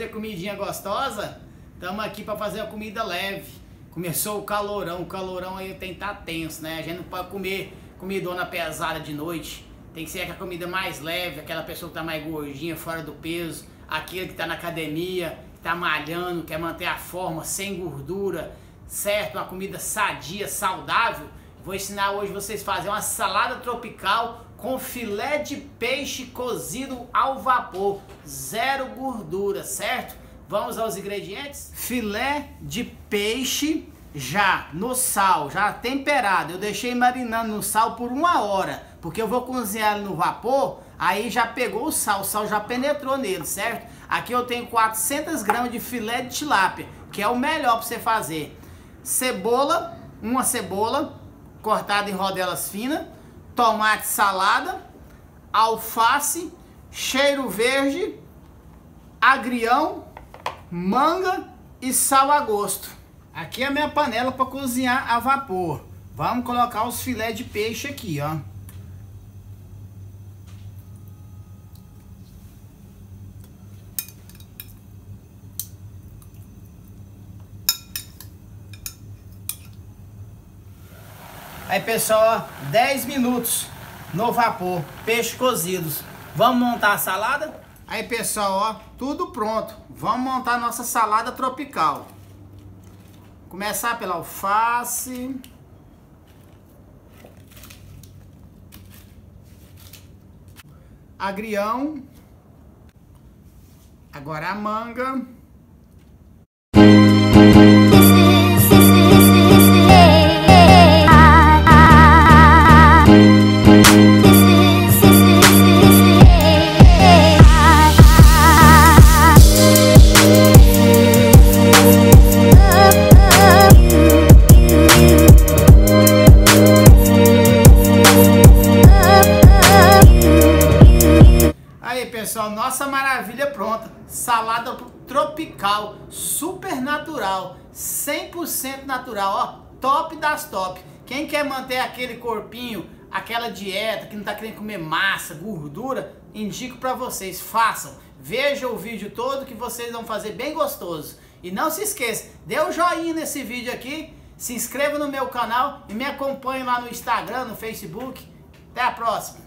fazer comidinha gostosa? Estamos aqui para fazer uma comida leve. Começou o calorão aí tem que estar tenso, né? A gente não pode comer comidona pesada de noite. Tem que ser aquela comida mais leve, aquela pessoa que tá mais gordinha, fora do peso, aquele que tá na academia, que tá malhando, quer manter a forma, sem gordura, certo? Uma comida sadia, saudável. Vou ensinar hoje vocês a fazer uma salada tropical com filé de peixe cozido ao vapor, zero gordura, certo? Vamos aos ingredientes? Filé de peixe já no sal, já temperado. Eu deixei marinando no sal por 1 hora, porque eu vou cozinhar ele no vapor, aí já pegou o sal já penetrou nele, certo? Aqui eu tenho 400 gramas de filé de tilápia, que é o melhor para você fazer. Cebola, uma cebola cortada em rodelas finas, tomate salada, alface, cheiro verde, agrião, manga e sal a gosto. Aqui é a minha panela para cozinhar a vapor. Vamos colocar os filés de peixe aqui, ó. Aí pessoal, 10 minutos no vapor, peixe cozidos. Vamos montar a salada? Aí pessoal, ó, tudo pronto. Vamos montar nossa salada tropical. Começar pela alface. Agrião. Agora a manga. Aí pessoal, nossa maravilha pronta, salada tropical, super natural, 100% natural, ó, top das top. Quem quer manter aquele corpinho, aquela dieta, que não tá querendo comer massa, gordura, indico pra vocês, façam. Vejam o vídeo todo que vocês vão fazer bem gostoso. E não se esqueça, dê um joinha nesse vídeo aqui, se inscreva no meu canal e me acompanhe lá no Instagram, no Facebook. Até a próxima!